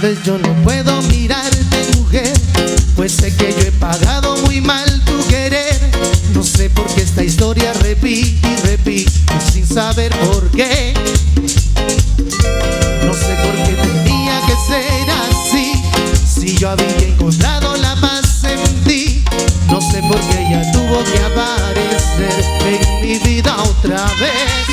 Sabes, yo no puedo mirarte, mujer, pues sé que yo he pagado muy mal tu querer. No sé por qué esta historia repite y repite sin saber por qué. No sé por qué tenía que ser así, si yo había encontrado la paz en ti. No sé por qué ella tuvo que aparecer en mi vida otra vez.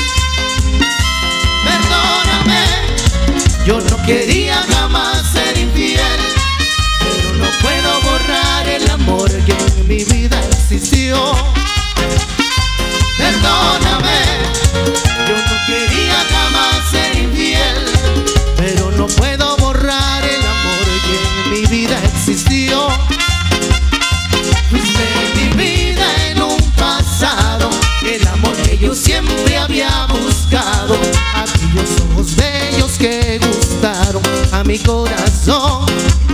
Perdóname, yo no quería jamás ser infiel, pero no puedo borrar el amor que en mi vida existió. Perdóname, yo no quería jamás ser infiel, pero no puedo borrar el amor que en mi vida existió. Fuiste mi vida en un pasado, el amor que yo siempre había buscado, aquellos ojos bellos que gustaron a mi corazón.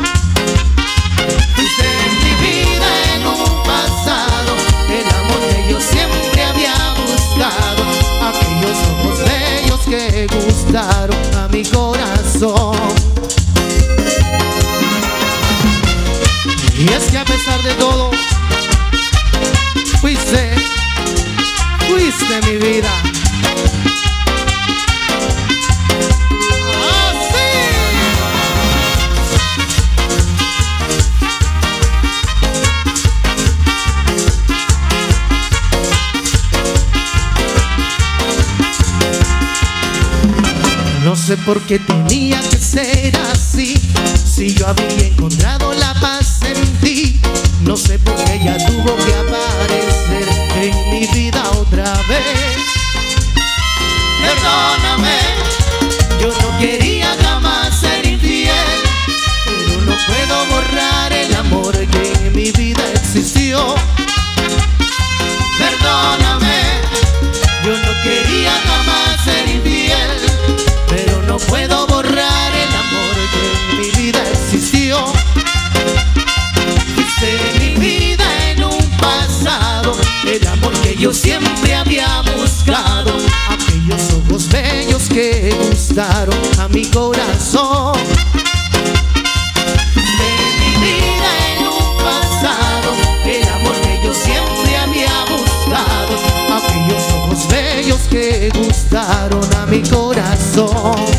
Fuiste mi vida en un pasado, el amor que yo siempre había buscado, aquellos ojos bellos que gustaron a mi corazón. Y es que a pesar de todo, fuiste mi vida. No sé por qué tenía que ser así, si yo había encontrado la paz en ti. No sé por qué ella tuvo que aparecer en mi vida otra vez. Perdóname, yo no quería jamás ser infiel, pero no puedo borrar el amor que en mi vida existió. Perdóname, yo no quería jamás ser infiel, pero no puedo borrar el amor que en mi vida existió. Fuiste mi vida en un pasado, el amor que yo siempre había buscado, aquellos ojos bellos que gustaron a mi corazón. Fuiste mi vida en un pasado, el amor que yo siempre había buscado, aquellos ojos bellos que gustaron a mi corazón.